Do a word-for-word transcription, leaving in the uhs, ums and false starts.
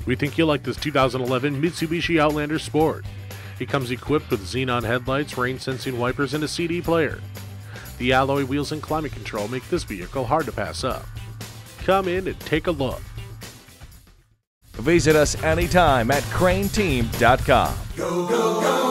We think you'll like this two thousand eleven Mitsubishi Outlander Sport. It comes equipped with xenon headlights, rain-sensing wipers, and a C D player. The alloy wheels and climate control make this vehicle hard to pass up. Come in and take a look. Visit us anytime at crain team dot com. Go, go, go.